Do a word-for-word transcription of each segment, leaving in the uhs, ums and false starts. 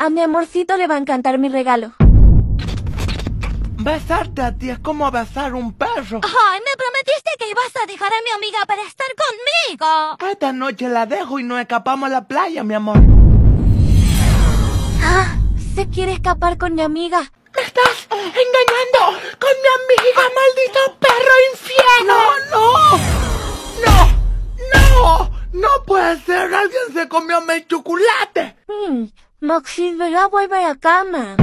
A mi amorcito le va a encantar mi regalo. Besarte a ti es como besar un perro. Ay, me prometiste que ibas a dejar a mi amiga para estar conmigo. Esta noche la dejo y nos escapamos a la playa, mi amor. Ah, ¿se quiere escapar con mi amiga? ¡Me estás engañando con mi amiga, maldito perro infierno! ¡No, no! ¡No! ¡No! ¡No puede ser! ¡Alguien se comió mi chocolate! Hmm, Maxito, ya vuelve a la cama.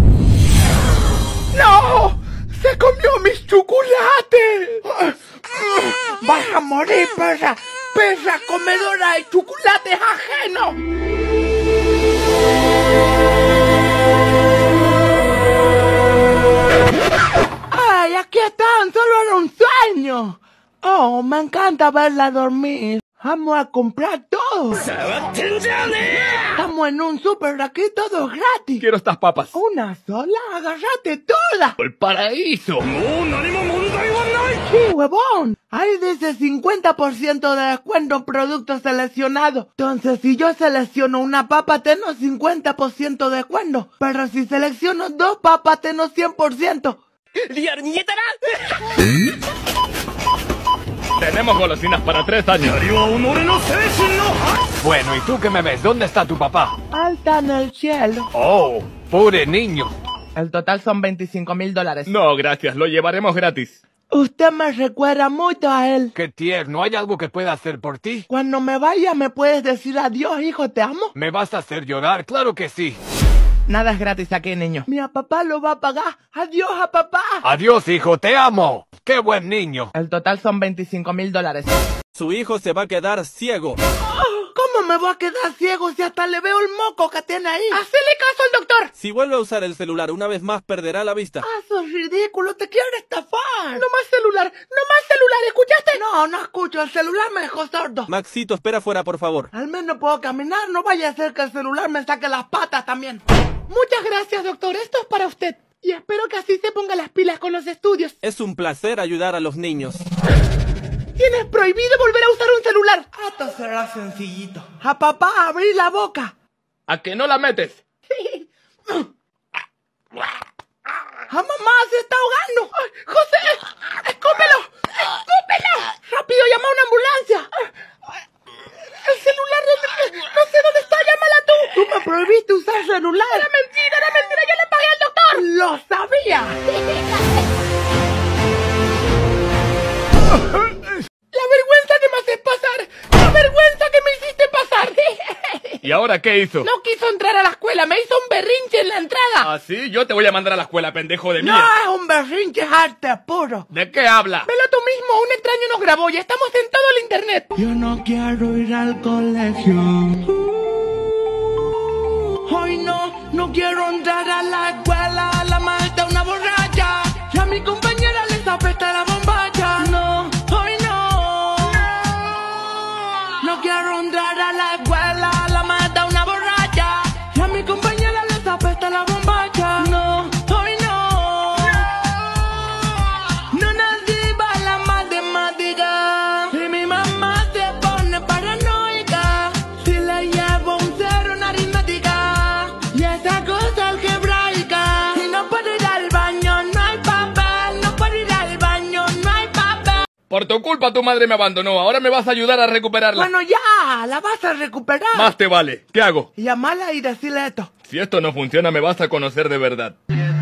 ¡No! ¡Se comió mis chocolates! ¡Vas a morir, perra! ¡Perra comedora de chocolates ajenos! ¡Ay, aquí están! ¡Solo era un sueño! ¡Oh, me encanta verla dormir! ¡Vamos a comprar todo! ¡Estamos en un súper aquí, todo gratis! Quiero estas papas. ¿Una sola? ¡Agárrate toda! ¡El paraíso! ¡Sí, huevón! Ahí dice cincuenta por ciento de descuento en productos seleccionados. Entonces, si yo selecciono una papa, tengo cincuenta por ciento de descuento. Pero si selecciono dos papas, tengo cien por ciento. Tenemos golosinas para tres años. Bueno, ¿y tú qué me ves? ¿Dónde está tu papá? Alta en el cielo. Oh, pobre niño. El total son veinticinco mil dólares. No, gracias, lo llevaremos gratis. Usted me recuerda mucho a él. Qué tierno, ¿hay algo que pueda hacer por ti? Cuando me vaya, ¿me puedes decir adiós, hijo? ¿Te amo? ¿Me vas a hacer llorar? Claro que sí. Nada es gratis aquí, niño. Mi papá lo va a pagar. Adiós a papá. Adiós, hijo, te amo. Qué buen niño. El total son veinticinco mil dólares. Su hijo se va a quedar ciego. Oh, ¿cómo me voy a quedar ciego si hasta le veo el moco que tiene ahí? ¡Hacele caso al doctor! Si vuelve a usar el celular una vez más, perderá la vista. ¡Ah, sos ridículo! ¡Te quiero estafar! ¡No más celular! ¡No más celular! ¿Escuchaste? No, no escucho. El celular me dejó sordo. Maxito, espera fuera, por favor. Al menos puedo caminar. No vaya a ser que el celular me saque las patas también. Muchas gracias, doctor. Esto es para usted. Y espero que así se ponga las pilas con los estudios. Es un placer ayudar a los niños. Tienes prohibido volver a usar un celular. Esto será sencillito. A papá, abrí la boca. ¿A que no la metes? ¡A mamá! ¡Se está ahogando! ¡Ay, ¡José! ¡Escúpelo! ¡Escúpelo! ¡Rápido, llama a una ambulancia! ¡El celular! ¿Dónde? ¡No sé dónde está! ¡Llámala tú! ¡Tú me prohibiste usar celular! ¡Era mentira! ¡Era mentira! ¡Yo le pagué al doctor! ¡Lo sabía! ¡La vergüenza que me haces pasar! ¡La vergüenza que me hiciste pasar! ¿Y ahora qué hizo? No quiso entrar a la escuela, me hizo un berrinche en la entrada. ¿Ah, sí? Yo te voy a mandar a la escuela, pendejo de No, mierda. es un berrinche, es arte puro. ¿De qué habla? Velo tú mismo, un extraño nos grabó y estamos en todo el internet. Yo no quiero ir al colegio. Hoy no, no quiero entrar a la escuela. La maestra una borracha y a mi compañera les apesta la bombacha. No, hoy no. No quiero entrar a la escuela. La maestra una borracha y a mi compañera les apesta la bombacha. No, hoy no. No nací para la matemática. Y mi mamá se pone paranoica si le llevo un cero en aritmética. Y esa cosa algebraica. Y no puedo ir al baño, no hay papel. No puedo ir al baño, no hay papel. Por tu culpa tu madre me abandonó. Ahora me vas a ayudar a recuperarla. Bueno, ya, la vas a recuperar. Más te vale. ¿Qué hago? Llamala y decirle esto. Si esto no funciona, me vas a conocer de verdad.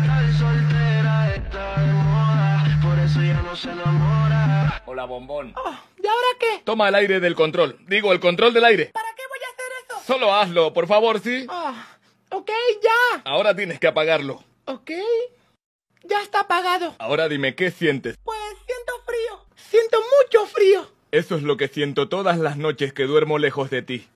Hola, bombón. Oh, ¿y ahora qué? Toma el aire del control. Digo, el control del aire. ¿Para qué voy a hacer eso? Solo hazlo, por favor, ¿sí? Oh, ok, ya. Ahora tienes que apagarlo. Ok, ya está apagado. Ahora dime, ¿qué sientes? Pues siento frío. Siento mucho frío. Eso es lo que siento todas las noches que duermo lejos de ti.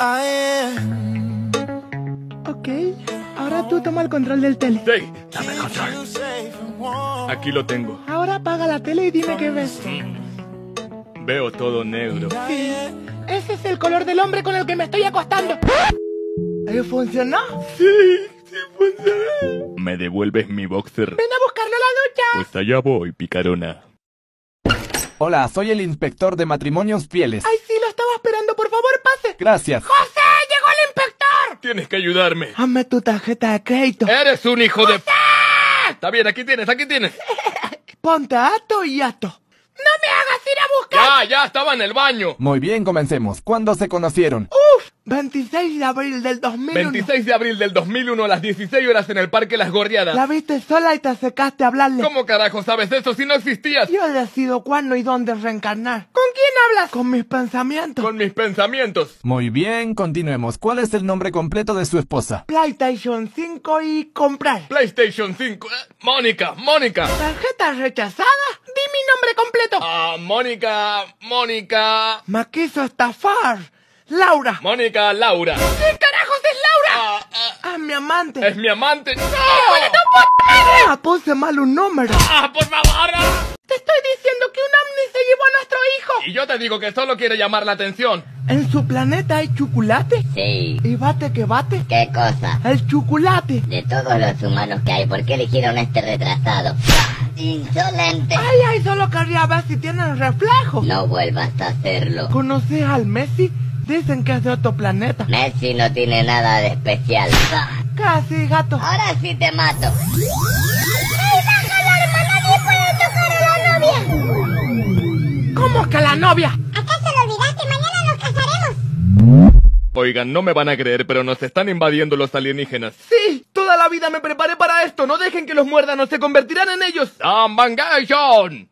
Ok, ahora tú toma el control del tele. Sí, dame el control. Aquí lo tengo. Ahora apaga la tele y dime qué ves. Veo todo negro. Sí, ese es el color del hombre con el que me estoy acostando. ¿Ahí funcionó? Sí, sí funcionó. ¿Me devuelves mi boxer? Ven a buscarlo a la ducha. Pues allá voy, picarona. Hola, soy el inspector de matrimonios fieles. Ay, sí, lo estaba esperando. Por favor, pase. Gracias. ¡José! ¡Llegó el inspector! Tienes que ayudarme. Dame tu tarjeta de crédito. Eres un hijo de... Está bien, aquí tienes, aquí tienes. Ponte alto y alto. ¡No me hagas ir a buscar! Ya, ya, estaba en el baño. Muy bien, comencemos. ¿Cuándo se conocieron? ¡Uf! veintiséis de abril del dos mil uno. veintiséis de abril del dos mil uno a las dieciséis horas en el Parque Las Gorriadas. La viste sola y te acercaste a hablarle. ¿Cómo carajo sabes eso si no existías? Yo decido cuándo y dónde reencarnar. ¿Con quién hablas? Con mis pensamientos. Con mis pensamientos. Muy bien, continuemos. ¿Cuál es el nombre completo de su esposa? PlayStation cinco y comprar. PlayStation cinco. Eh, Mónica, Mónica. ¿Tarjeta rechazada? Di mi nombre completo. Ah, Mónica, Mónica. Me quiso estafar. Laura. Mónica Laura. ¿Qué carajos es Laura? Ah, ah, Ah, mi amante. es mi amante. ¡No! Ah, puse mal un número. ¡Ah, por favor! Te estoy diciendo que un ovni se llevó a nuestro hijo. Y yo te digo que solo quiere llamar la atención. ¿En su planeta hay chocolate? Sí. ¿Y bate que bate? ¿Qué cosa? El chocolate. De todos los humanos que hay, ¿por qué eligieron a este retrasado? ¡Insolente! Ay, ay, solo quería ver si tienen reflejo. No vuelvas a hacerlo. ¿Conoces al Messi? Dicen que es de otro planeta. Messi no tiene nada de especial. Casi, gato. Ahora sí te mato. ¿Cómo que la novia? ¿Acaso lo olvidaste? Mañana nos casaremos. Oigan, no me van a creer, pero nos están invadiendo los alienígenas. Sí, toda la vida me preparé para esto. No dejen que los muerdan o se convertirán en ellos. ¡Ambangation!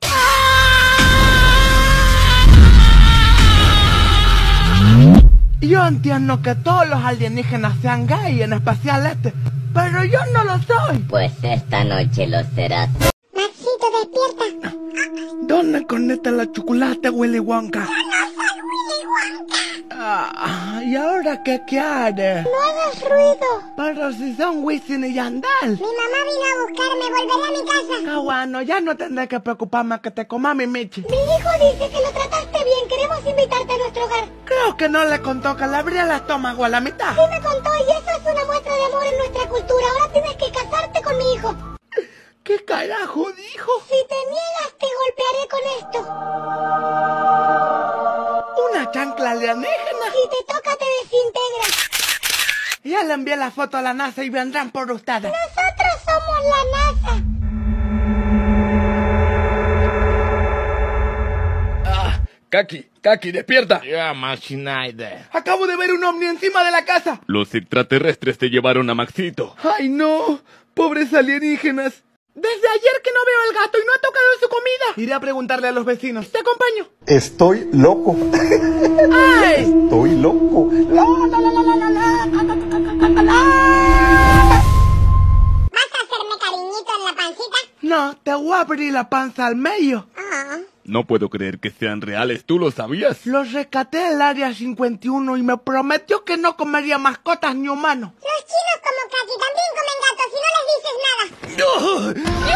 Yo entiendo que todos los alienígenas sean gay, en especial este, pero yo no lo soy. Pues esta noche lo serás. Maxito, despierta. ¿Dónde conecta la chocolate, Willy Wonka? Ah, ¿y ahora qué quieres? No hagas ruido. Pero si son Wisin y Yandel. Mi mamá vino a buscarme. Volveré a mi casa. Ah, bueno, ya no tendré que preocuparme que te coma mi Michi. Mi hijo dice que lo trataste bien. Queremos invitarte a nuestro hogar. Creo que no le contó que le abría el estómago a la mitad. Sí me contó y eso es una muestra de amor en nuestra cultura. Ahora tienes que casarte con mi hijo. ¿Qué carajo dijo? Si te niegas, te golpearé con esto. ¿Una chancla alienígena? Si te toca, te desintegras. Ya le envié la foto a la NASA y vendrán por ustedes. Nosotros somos la NASA. ¡Ah! ¡Kaki! ¡Kaki, despierta! Ya, Machinaider. Acabo de ver un ovni encima de la casa. Los extraterrestres te llevaron a Maxito. ¡Ay, no! ¡Pobres alienígenas! Desde ayer que no veo al gato y no ha tocado su comida. Iré a preguntarle a los vecinos. Te acompaño. Estoy loco. ¡Ay! Estoy loco. La, la, la, la, la, la, la, la, la, la, la. ¿Vas a hacerme cariñito en la pancita? No, te voy a abrir la panza al medio. Ah. No puedo creer que sean reales. ¿Tú lo sabías? Los rescaté del área cincuenta y uno y me prometió que no comería mascotas ni humanos. Los chinos como Kaki también comen gatos y no les dices nada. ¡No!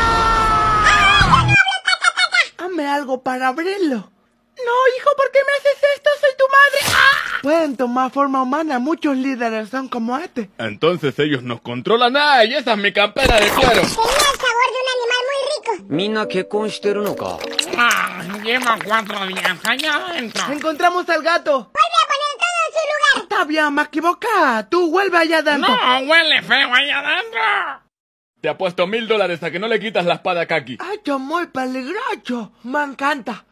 Hazme algo para abrirlo. No, hijo, ¿por qué me haces esto? Soy tu madre. ¡Ah! Pueden tomar forma humana. Muchos líderes son como este. Entonces ellos nos controlan. ¡Ay! Esa es mi campera de cuero. Tenía el sabor de un animal muy rico. みんな結婚してるのか Ah, lleva cuatro días allá adentro. Encontramos al gato. Vuelve a poner todo en su lugar. Está bien, me equivoqué. Tú vuelve allá adentro. No, huele feo allá adentro. Te apuesto mil dólares a que no le quitas la espada a Kaki. Ay, esto es muy peligroso. Me encanta.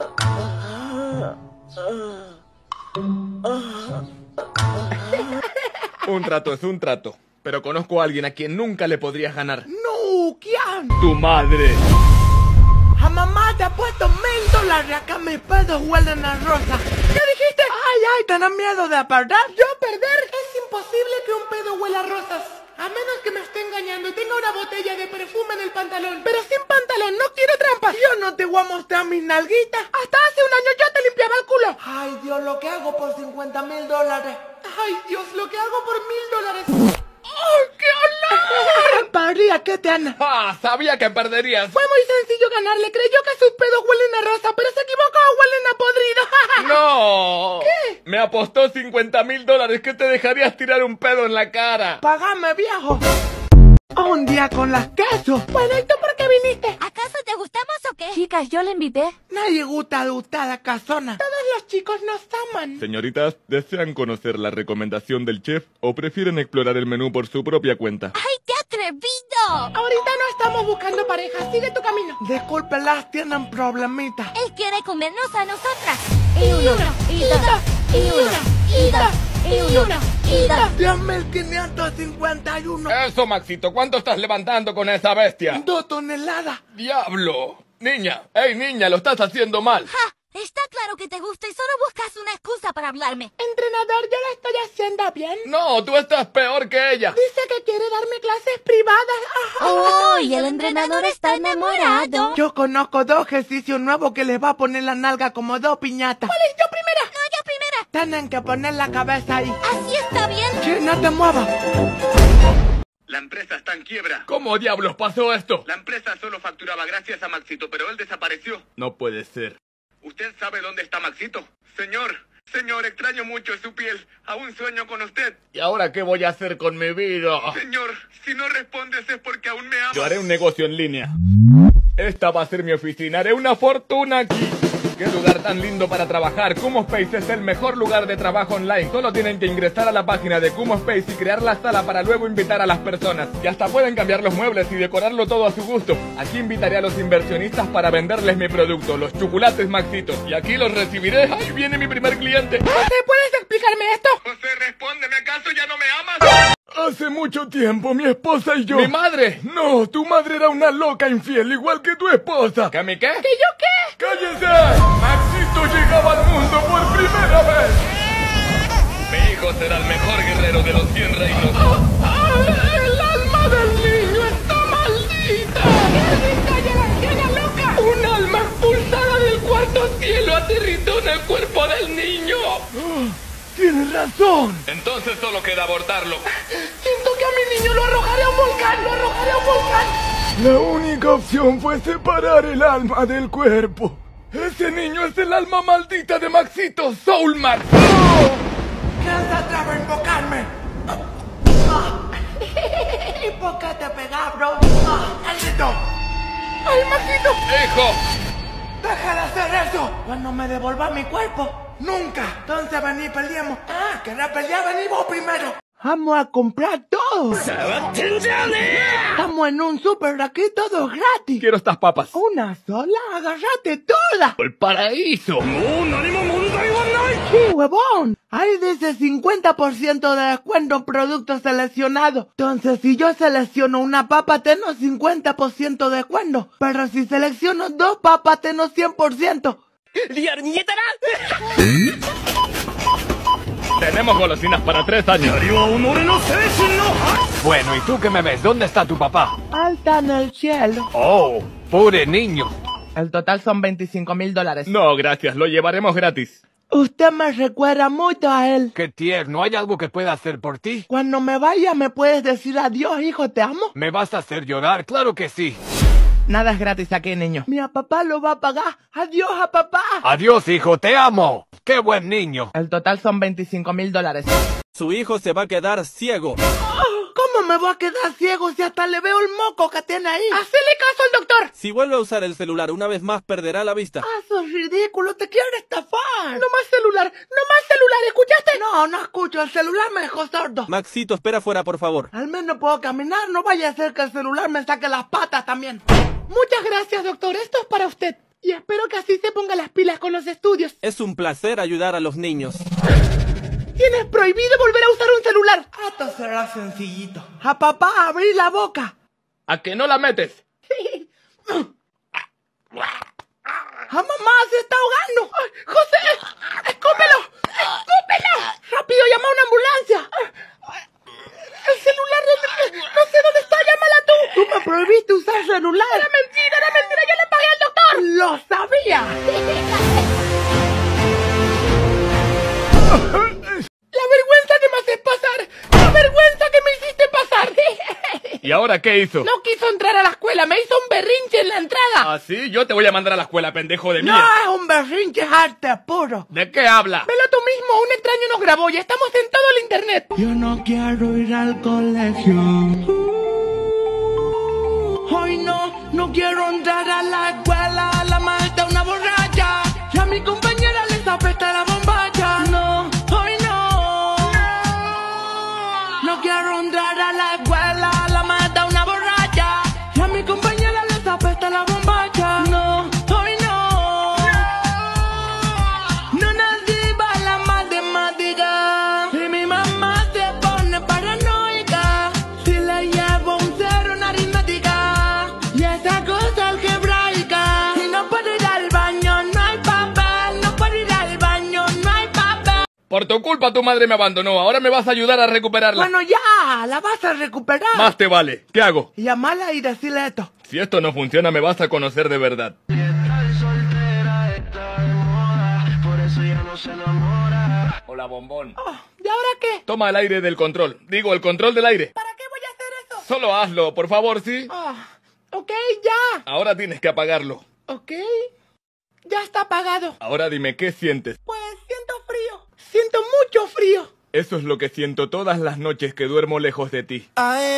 Un trato es un trato. Pero conozco a alguien a quien nunca le podrías ganar. No, ¿quién? ¡Tu madre! A mamá te ha puesto mil dólares. Acá mis pedos huelen a rosa. ¿Qué dijiste? Ay, ay, ¿tenés miedo de perder? ¿Yo perder? Es imposible que un pedo huela a rosas. A menos que me esté engañando y tenga una botella de perfume en el pantalón. Pero sin pantalón, no quiero trampas. Yo no te voy a mostrar mis nalguitas. Hasta hace un año yo te limpiaba el culo. Ay, Dios, lo que hago por cincuenta mil dólares. Ay, Dios, lo que hago por mil dólares. ¡Ay, qué olor! Paría, ¿qué te han...? ¡Ah! Sabía que perderías. Fue muy sencillo ganarle. Creyó que sus pedos huelen a rosa, pero se equivocó, huelen a podrido. ¡No! ¿Qué? Me apostó cincuenta mil dólares que te dejarías tirar un pedo en la cara. Págame, viejo. Un día con las quesos. Bueno, ¿y tú por qué viniste? ¿Acaso te gustamos o qué? Chicas, yo le invité. Nadie gusta de usted a la casona. Todos los chicos nos aman. Señoritas, ¿desean conocer la recomendación del chef o prefieren explorar el menú por su propia cuenta? ¡Ay, qué atrevido! Ahorita no estamos buscando pareja. Sigue tu camino. Discúlpelas, tienen problemitas. Él quiere comernos a nosotras. Y uno, y dos, y uno, y dos, y uno, y dos. diez mil quinientos cincuenta y uno. Eso, Maxito, ¿cuánto estás levantando con esa bestia? Dos toneladas. ¡Diablo! Niña, ¡ey, niña, lo estás haciendo mal! ¡Ja! Está claro que te gusta y solo buscas una excusa para hablarme. Entrenador, yo lo estoy haciendo bien. No, tú estás peor que ella. Dice que quiere darme clases privadas. Ajá. ¡Oh! Y el entrenador está enamorado. Yo conozco dos ejercicios nuevos que les va a poner la nalga como dos piñatas. ¿Cuál es yo primera? No, yo primera. Tienen que poner la cabeza ahí. Así está bien. Sí, no te muevas. La empresa está en quiebra. ¿Cómo diablos pasó esto? La empresa solo facturaba gracias a Maxito, pero él desapareció. No puede ser. ¿Usted sabe dónde está Maxito? Señor, señor, extraño mucho su piel. Aún sueño con usted. ¿Y ahora qué voy a hacer con mi vida? Señor, si no respondes es porque aún me amas. Yo haré un negocio en línea. Esta va a ser mi oficina. Haré una fortuna aquí. ¡Qué lugar tan lindo para trabajar! KumoSpace es el mejor lugar de trabajo online. Solo tienen que ingresar a la página de KumoSpace y crear la sala para luego invitar a las personas. Y hasta pueden cambiar los muebles y decorarlo todo a su gusto. Aquí invitaré a los inversionistas para venderles mi producto, los chocolates Maxito. Y aquí los recibiré. ¡Ahí viene mi primer cliente! José, ¿puedes explicarme esto? José, respóndeme, ¿acaso ya no me amas? Hace mucho tiempo mi esposa y yo... ¡Mi madre! No, tu madre era una loca infiel, igual que tu esposa. ¿Que mi qué? ¿Que yo qué? ¡Cállese! Maxito llegaba al mundo por primera vez. Mi hijo será el mejor guerrero de los cien reinos. ¡Ah! ¡El alma del niño está maldita! ¡Qué la anciana loca! ¡Un alma expulsada del cuarto cielo aterrizó en el cuerpo del niño! Oh, ¡tienes razón! Entonces solo queda abortarlo. Siento que a mi niño lo arrojaré a un volcán, lo arrojaré a un volcán. La única opción fue separar el alma del cuerpo. Ese niño es el alma maldita de Maxito, Soulmax. ¡Oh! ¿Quién se atreve a invocarme? ¿Y por qué te pegas, bro? ¡Maldito! ¡Ay, Maxito! ¡Hijo! ¡Deja de hacer eso! Cuando me devuelva mi cuerpo, nunca. Entonces vení, peleemos. Ah, ¿querés pelear? Vení vos primero. Vamos a comprar todo. Estamos en un super aquí, todo gratis. Quiero estas papas. ¿Una sola? Agarrate toda. ¡El paraíso! ¡Sí, huevón! Ahí dice cincuenta por ciento de descuento en productos seleccionados. Entonces, si yo selecciono una papa, tengo cincuenta por ciento de descuento. Pero si selecciono dos papas, tengo cien por ciento. Tenemos golosinas para tres años. Bueno, ¿y tú qué me ves? ¿Dónde está tu papá? Alta en el cielo. Oh, pobre niño. El total son veinticinco mil dólares. No, gracias, lo llevaremos gratis. Usted me recuerda mucho a él. Qué tierno, ¿hay algo que pueda hacer por ti? Cuando me vaya, ¿me puedes decir adiós, hijo? ¿Te amo? ¿Me vas a hacer llorar? Claro que sí. Nada es gratis aquí, niño. Mi papá lo va a pagar. Adiós a papá. Adiós, hijo, te amo. Qué buen niño. El total son veinticinco mil dólares. Su hijo se va a quedar ciego. ¿Cómo me voy a quedar ciego si hasta le veo el moco que tiene ahí? ¡Hacele caso al doctor! Si vuelve a usar el celular una vez más, perderá la vista. ¡Ah, sos ridículo! ¡Te quiero estafar! ¡No más celular! ¡No más celular! ¿Escuchaste? No, no escucho. El celular me dejó sordo. Maxito, espera fuera, por favor. Al menos puedo caminar. No vaya a ser que el celular me saque las patas también. Muchas gracias, doctor. Esto es para usted. Y espero que así se ponga las pilas con los estudios. Es un placer ayudar a los niños. Tienes prohibido volver a usar un celular. Esto será sencillito. A papá, abrí la boca. ¿A que no la metes? ¡A mamá! ¡Se está ahogando! ¡Ay, José! ¡Escúpelo! ¡Escúpelo! ¡Rápido, llama a una ambulancia! ¡El celular! ¿dónde? ¡No sé dónde está! ¡Llámala tú! ¡Tú me prohibiste usar celular! ¡Era mentira! ¡Era mentira! ¡Yo le pagué al doctor! ¡Lo sabía! ¡La vergüenza que me haces pasar! ¡La vergüenza que me hiciste pasar! ¿Y ahora qué hizo? No quiso entrar a la escuela, me hizo un berrinche en la entrada. ¿Ah, sí? Yo te voy a mandar a la escuela, pendejo de No, mierda. es un berrinche, es arte puro. ¿De qué habla? Velo tú mismo, un extraño nos grabó y estamos en todo el internet. Yo no quiero ir al colegio. hoy no, no quiero entrar a la escuela. La maestra una borracha y a mi compañera les apesta la bombacha. No, hoy no, no quiero entrar a la escuela. La maestra una borracha y a mi compañera les apesta la bombacha. No, hoy no, no nací para la matemática. Y mi mamá se pone paranoica si le llevo un cero en aritmética y esa cosa algebraica. Y no puedo ir al baño, no hay papel. No puedo ir al baño, no hay papel. Por tu culpa tu madre me abandonó, ahora me vas a ayudar a recuperarla. Bueno, ya, la vas a recuperar. Más te vale, ¿qué hago? Llamarla y decirle esto. Si esto no funciona me vas a conocer de verdad. Hola, bombón. Oh, ¿y ahora qué? Toma el aire del control, digo, el control del aire. ¿Para qué voy a hacer eso? Solo hazlo, por favor, ¿sí? Oh, ok, ya. Ahora tienes que apagarlo. Ok, ya está apagado. Ahora dime, ¿qué sientes? Pues siento frío. Siento mucho frío. Eso es lo que siento todas las noches que duermo lejos de ti.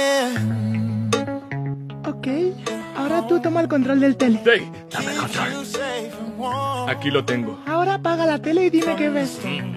Ok, ahora tú toma el control del tele. Sí, dame el control. Aquí lo tengo. Ahora apaga la tele y dime qué ves.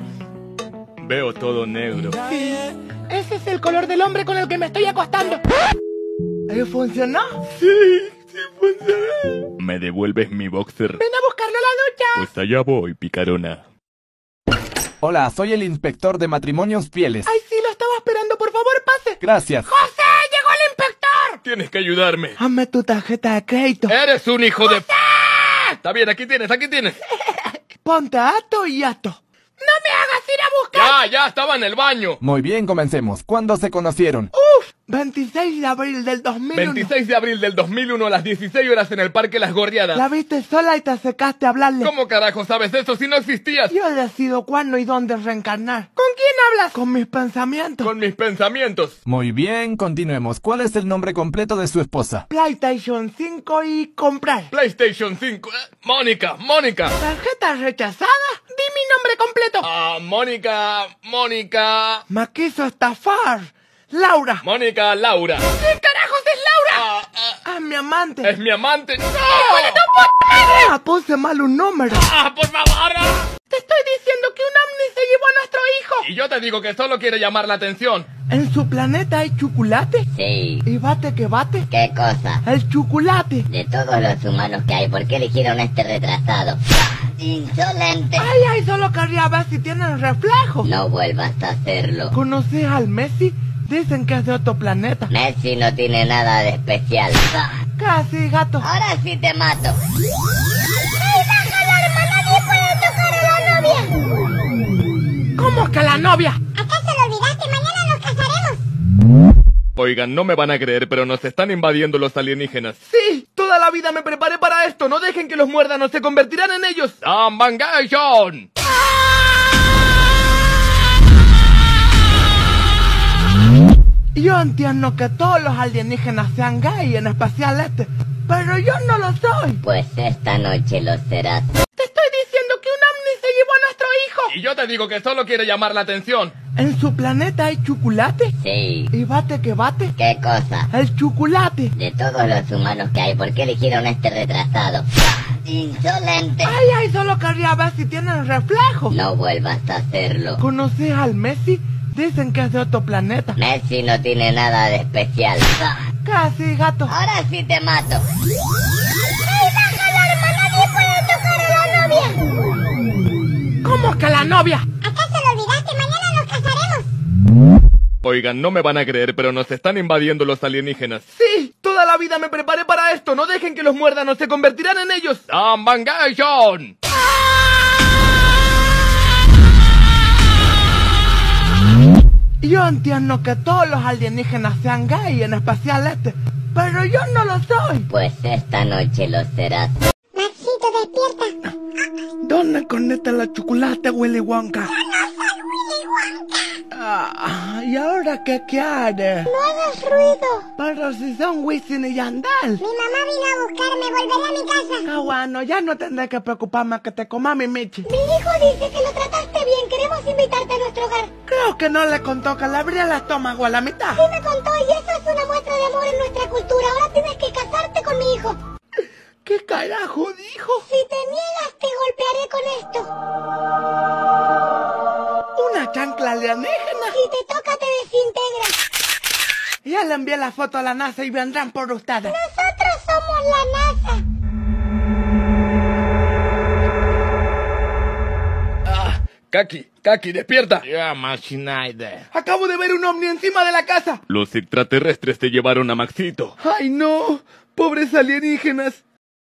Veo todo negro. Sí, ese es el color del hombre con el que me estoy acostando. ¿Ahí funcionó? Sí, sí funcionó. ¿Me devuelves mi boxer? Ven a buscarlo a la ducha. Pues allá voy, picarona. Hola, soy el inspector de matrimonios fieles. Ay, sí, lo estaba esperando. Por favor, pase. Gracias. ¡José! ¡Llegó el inspector! Tienes que ayudarme. Dame tu tarjeta de crédito. ¡Eres un hijo de... Está bien, aquí tienes, aquí tienes. Ponte ato y ato. ¡No me hagas ir a buscar! Ya, ya, estaba en el baño. Muy bien, comencemos. ¿Cuándo se conocieron? ¡Uf! veintiséis de abril del dos mil uno. veintiséis de abril del dos mil uno a las dieciséis horas en el Parque Las Gorriadas. La viste sola y te acercaste a hablarle. ¿Cómo carajo sabes eso si no existías? Yo decido cuándo y dónde reencarnar. ¿Con quién hablas? Con mis pensamientos. Con mis pensamientos. Muy bien, continuemos. ¿Cuál es el nombre completo de su esposa? PlayStation cinco y comprar. PlayStation cinco. Eh, Mónica, Mónica. ¿Tarjeta rechazada? Di mi nombre completo. Ah, Mónica, Mónica. Me quiso estafar. Laura. Mónica Laura. ¿Qué carajos es Laura? Ah, ah, es mi amante. Es mi amante. ¡No! Ah, puse mal un número. ¡Ah, por favor! Te estoy diciendo que un ovni se llevó a nuestro hijo. Y yo te digo que solo quiere llamar la atención. ¿En su planeta hay chocolate? Sí. ¿Y bate que bate? ¿Qué cosa? El chocolate. De todos los humanos que hay, ¿por qué eligieron este retrasado? ¡Insolente! Ay, ay, solo quería ver si tienen reflejo. No vuelvas a hacerlo. ¿Conoces al Messi? Dicen que es de otro planeta. Messi no tiene nada de especial. Casi, gato. Ahora sí te mato. ¡Ey, bájalo, hermano! ¡Nadie puede tocar a la novia! ¿Cómo que la novia? ¿Acaso lo olvidaste? Mañana nos casaremos. Oigan, no me van a creer, pero nos están invadiendo los alienígenas. Sí, toda la vida me preparé para esto. No dejen que los muerdan o se convertirán en ellos. ¡Ambangation! Yo entiendo que todos los alienígenas sean gay, en especial este, pero yo no lo soy. Pues esta noche lo serás. Te estoy diciendo que un ovni se llevó a nuestro hijo. Y yo te digo que solo quiere llamar la atención. ¿En su planeta hay chocolate? Sí. ¿Y bate que bate? ¿Qué cosa? El chocolate. De todos los humanos que hay, ¿por qué eligieron este retrasado? ¡Insolente! Ay, ay, solo quería ver si tienen reflejo. No vuelvas a hacerlo. ¿Conoces al Messi? Dicen que es de otro planeta. Messi no tiene nada de especial. Casi, gato. Ahora sí te mato. ¡Ey, bájalo, hermano! ¡Nadie puede tocar a la novia! ¿Cómo que la novia? ¿Acaso lo olvidaste? Mañana nos casaremos. Oigan, no me van a creer, pero nos están invadiendo los alienígenas. Sí, toda la vida me preparé para esto. No dejen que los muerdan o se convertirán en ellos. ¡Ambangation! Yo entiendo que todos los alienígenas sean gay, en especial este, pero yo no lo soy. Pues esta noche lo serás. Maxito, despierta. ¿Dónde conecta la chocolate, Willy Wonka? Yo no soy Willy Ah, ¿y ahora qué quieres? No hagas ruido. Pero si son Wisin y Yandel. Mi mamá vino a buscarme, volveré a mi casa. Ah, bueno, ya no tendré que preocuparme que te coma mi Michi. Mi hijo dice que lo trataste bien, queremos invitarte a nuestro hogar. Creo que no le contó que le abría el estómago a la mitad. Sí me contó y eso es una muestra de amor en nuestra cultura. Ahora tienes que casarte con mi hijo. ¿Qué carajo dijo? Si te niegas, te golpearé con esto. ¿Una chancla alienígena? Si te toca, te desintegras. Ya le envié la foto a la NASA y vendrán por ustedes. Nosotros somos la NASA. Ah, Kaki, Kaki, despierta. Llama Schneider. Acabo de ver un ovni encima de la casa. Los extraterrestres te llevaron a Maxito. ¡Ay, no! ¡Pobres alienígenas!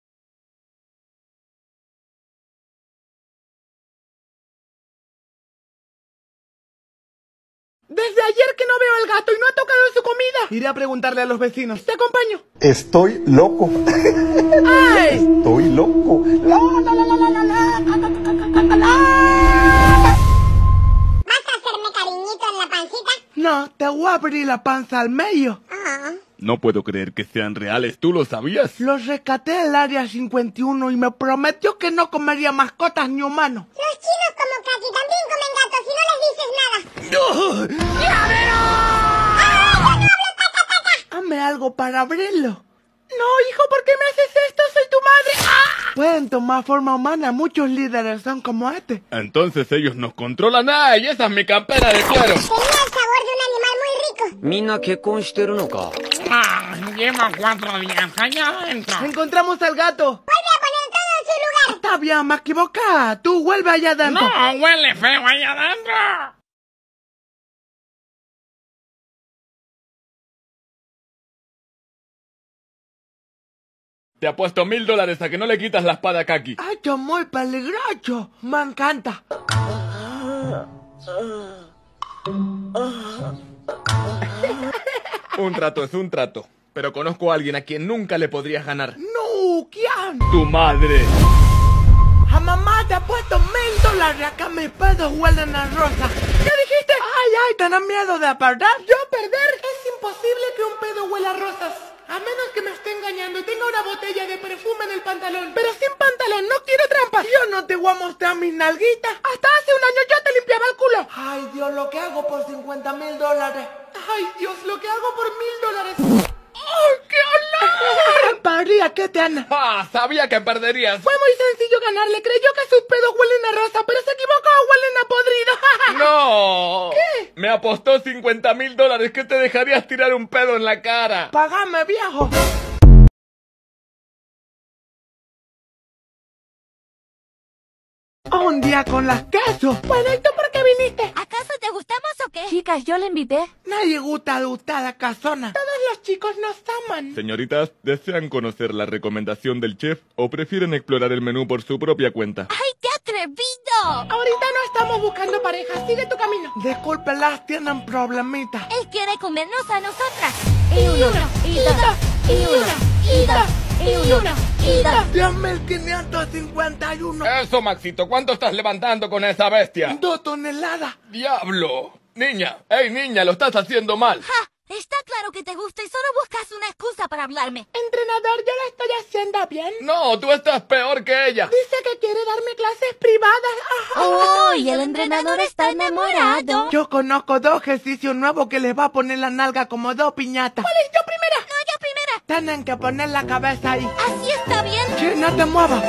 Desde ayer que no veo al gato y no ha tocado su comida. Iré a preguntarle a los vecinos. Te acompaño. Estoy loco. ¡Ay! Estoy loco. La, la, la, la, la, la, la, la, la, la. ¿Vas a hacerme cariñito en la pancita? No, te voy a abrir la panza al medio. Ah. No puedo creer que sean reales. ¿Tú lo sabías? Los rescaté del área cincuenta y uno y me prometió que no comería mascotas ni humanos. Los chinos como Kaki también comen gatos y no les dices nada. ¡No! ¡Llavero! ¡Ah, yo no hablo taca, taca! Hazme algo para abrirlo. No, hijo, ¿por qué me haces esto? Soy tu madre. ¡Ah! Pueden tomar forma humana. Muchos líderes son como este. Entonces ellos nos controlan. ¡Ay! Esa es mi campera de cuero. Tenía el sabor de un animal muy rico. みんな結婚してるのか Ah, lleva cuatro días allá adentro. Encontramos al gato. Vuelve a poner todo en su lugar. Está bien, me equivoqué. Tú vuelve allá adentro. No, huele feo allá adentro. Te apuesto mil dólares a que no le quitas la espada a Kaki. Ay, esto es muy peligroso. Me encanta. Un trato es un trato. Pero conozco a alguien a quien nunca le podrías ganar. No, ¿quién? ¡Tu madre! A mamá te ha puesto mil dólares a que mis pedos huelen a rosa. ¿Qué dijiste? Ay, ay, ¿tenés miedo de perder? ¿Yo perder? Es imposible que un pedo huela a rosas. A menos que me esté engañando y tenga una botella de perfume en el pantalón. Pero sin pantalón, no quiero trampas. Yo no te voy a mostrar mis nalguitas. Hasta hace un año yo te limpiaba el culo. Ay, Dios, lo que hago por cincuenta mil dólares. Ay, Dios, lo que hago por mil dólares. ¡Ay, qué olor! Paría, ¿qué te han? ¡Ah! Sabía que perderías. Fue muy sencillo ganarle. Creyó que sus pedos huelen a rosa, pero se equivocó, huelen a podrido. ¡No! ¿Qué? Me apostó cincuenta mil dólares que te dejarías tirar un pedo en la cara. Págame, viejo. Un día con las quesos. Bueno, ¿y tú por qué viniste? ¿Acaso te gustamos o qué? Chicas, yo le invité. Nadie gusta de usted a la casona. Todos los chicos nos aman. Señoritas, ¿desean conocer la recomendación del chef o prefieren explorar el menú por su propia cuenta? ¡Ay, qué atrevido! Ahorita no estamos buscando pareja. Sigue tu camino. Discúlpelas, tienen problemitas. Él quiere comernos a nosotras. Y uno, y dos, y uno, y dos, y uno, y dos. diez mil quinientos cincuenta y uno. Eso, Maxito, ¿cuánto estás levantando con esa bestia? Dos toneladas. ¡Diablo! Niña, ¡ey, niña, lo estás haciendo mal! ¡Ja! Está claro que te gusta y solo buscas una excusa para hablarme. Entrenador, yo lo estoy haciendo bien. No, tú estás peor que ella. Dice que quiere darme clases privadas. ¡Oh! Y el entrenador está enamorado. Yo conozco dos ejercicios nuevos que les va a poner la nalga como dos piñatas. ¿Cuál es? Yo primera. No, yo primera. Tienen que poner la cabeza ahí. Así está bien. Sí, no te muevas.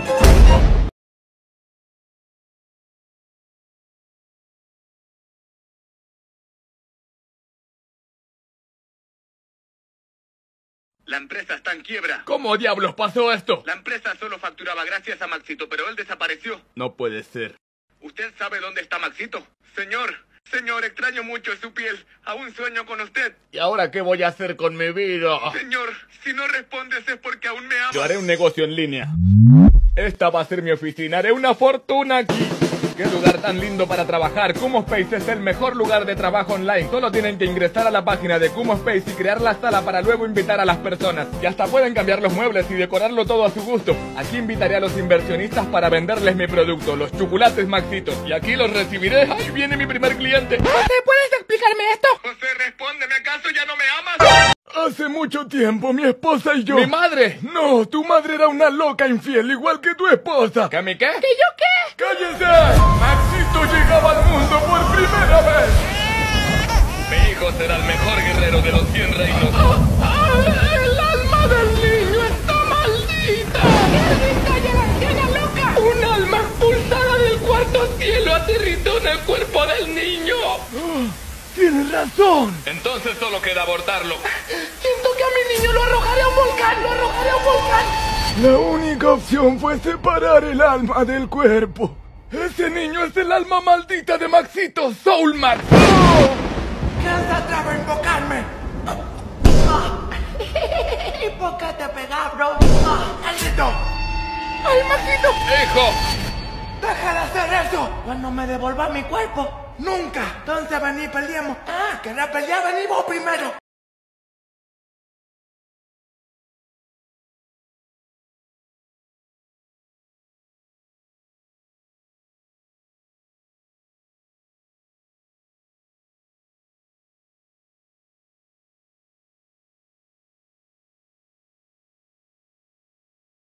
La empresa está en quiebra. ¿Cómo diablos pasó esto? La empresa solo facturaba gracias a Maxito, pero él desapareció. No puede ser. ¿Usted sabe dónde está Maxito? Señor, señor, extraño mucho su piel. Aún sueño con usted. ¿Y ahora qué voy a hacer con mi vida? Señor, si no respondes es porque aún me ama. Yo haré un negocio en línea. Esta va a ser mi oficina. Haré una fortuna aquí. ¡Qué lugar tan lindo para trabajar! Kumospace es el mejor lugar de trabajo online. Solo tienen que ingresar a la página de Kumospace y crear la sala para luego invitar a las personas. Y hasta pueden cambiar los muebles y decorarlo todo a su gusto. Aquí invitaré a los inversionistas para venderles mi producto, los chocolates Maxito. Y aquí los recibiré. ¡Ahí viene mi primer cliente! José, ¿puedes explicarme esto? José, respóndeme, ¿acaso ya no me amas? Hace mucho tiempo mi esposa y yo... ¡Mi madre! No, tu madre era una loca infiel, igual que tu esposa. ¿Que mi qué? ¿Que yo qué? ¡Cállese! Maxito llegaba al mundo por primera vez. Mi hijo será el mejor guerrero de los cien reinos. ¡Ah! ¡Ah! ¡El alma del niño está maldita! ¡Qué calla la anciana loca! ¡Un alma expulsada del cuarto cielo aterrizó en el cuerpo del niño! Oh, tienes razón. Entonces solo queda abortarlo. Siento que a mi niño lo arrojaré a un volcán, lo arrojaré a un volcán. La única opción fue separar el alma del cuerpo. Ese niño es el alma maldita de Maxito Soulmax. ¡Oh! ¿Quién se atreve a invocarme? ¿Y por qué te pegas, bro? ¡Maldito! ¡Ay, Maxito! ¡Hijo! ¡Deja de hacer eso! Cuando me devuelva mi cuerpo, nunca. Entonces vení, peleemos. Ah, ¿querés pelear? Vení vos primero.